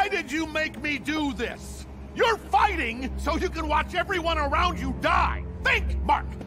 Why did you make me do this? You're fighting so you can watch everyone around you die! Think, Mark!